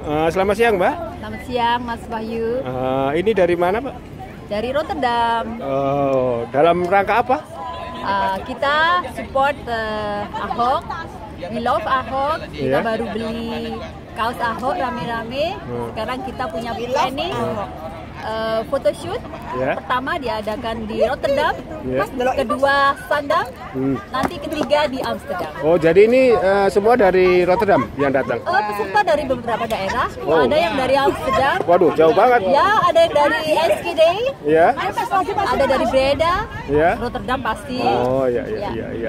Selamat siang, Mbak. Selamat siang, Mas Wahyu. Ini dari mana, Pak? Dari Rotterdam. Dalam rangka apa? Kita support Ahok. We love Ahok. Kita Yeah. baru beli kaos Ahok rame-rame. Sekarang kita punya planning photoshoot. Yeah. Pertama diadakan di Rotterdam, Yeah. kedua Sandam, nanti ketiga di Amsterdam. Oh, jadi ini semua dari Rotterdam yang datang? Peserta dari beberapa daerah, Oh. ada yang dari Amsterdam. Waduh, jauh banget. Ya, ada yang dari Enschede, Ya. ada dari Breda, Ya. Rotterdam pasti. Oh, iya.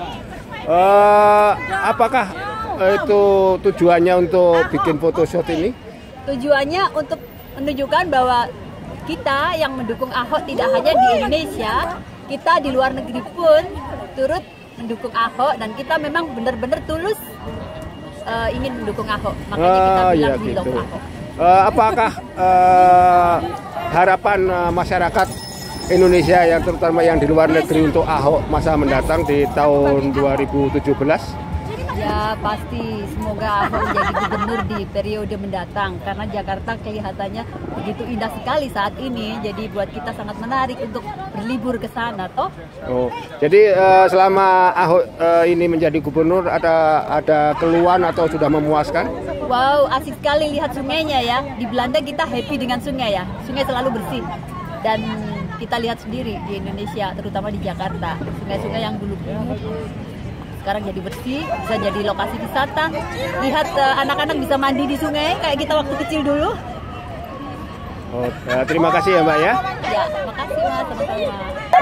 Apakah itu tujuannya untuk bikin photoshoot ini? Tujuannya untuk menunjukkan bahwa kita yang mendukung Ahok tidak hanya di Indonesia, kita di luar negeri pun turut mendukung Ahok dan kita memang benar-benar tulus ingin mendukung Ahok. Makanya kita bilang we love Ahok. Apakah harapan masyarakat Indonesia yang terutama yang di luar negeri untuk Ahok masa mendatang di tahun 2017? Ya pasti, semoga Ahok menjadi gubernur di periode mendatang karena Jakarta kelihatannya begitu indah sekali saat ini. Jadi buat kita sangat menarik untuk berlibur ke sana, toh. Oh, jadi selama Ahok ini menjadi gubernur ada keluhan atau sudah memuaskan? Wow, asik sekali lihat sungainya ya. Di Belanda kita happy dengan sungai ya. Sungai selalu bersih. Dan kita lihat sendiri di Indonesia, terutama di Jakarta, sungai-sungai yang dulu sekarang jadi bersih, bisa jadi lokasi wisata. Lihat anak-anak bisa mandi di sungai kayak kita waktu kecil dulu. Oh, terima kasih ya, Mbak ya. Ya, makasih Mas, sama-sama.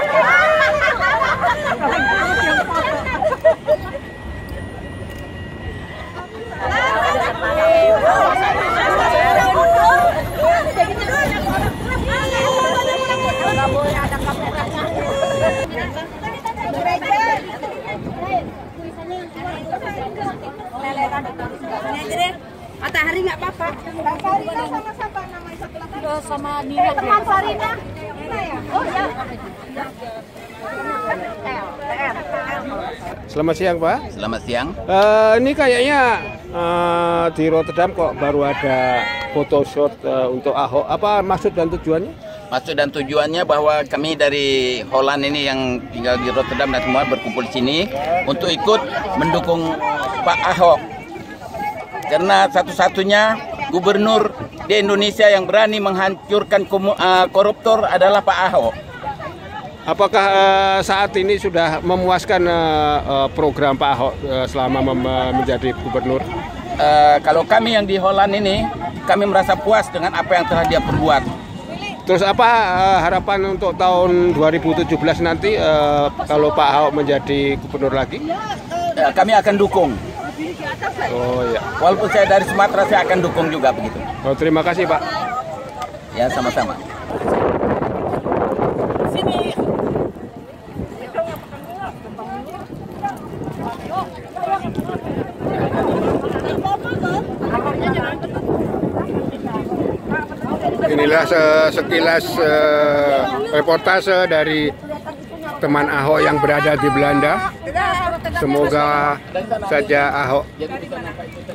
Matahari nggak apa-apa. Sarina sama siapa namanya satu lagi? Sama Nina. Teman Sarina. Oh ya. Selamat siang, Pak. Selamat siang. Ini kayaknya di Rotterdam kok baru ada photoshoot untuk Ahok. Apa maksud dan tujuannya? Maksud dan tujuannya bahwa kami dari Holland ini yang tinggal di Rotterdam dan semua berkumpul di sini untuk ikut mendukung Pak Ahok. Karena satu-satunya gubernur di Indonesia yang berani menghancurkan koruptor adalah Pak Ahok. Apakah saat ini sudah memuaskan program Pak Ahok selama menjadi gubernur? Kalau kami yang di Holland ini, kami merasa puas dengan apa yang telah dia perbuat. Terus apa harapan untuk tahun 2017 nanti kalau Pak Ahok menjadi gubernur lagi? Kami akan dukung. Oh ya. Walaupun saya dari Sumatera, saya akan dukung juga begitu. Oh, terima kasih, Pak. Ya, sama-sama. Inilah sekilas reportase dari teman Ahok yang berada di Belanda. Semoga saja Ahok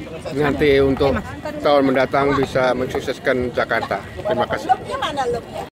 nanti untuk tahun mendatang bisa mensukseskan Jakarta. Terima kasih.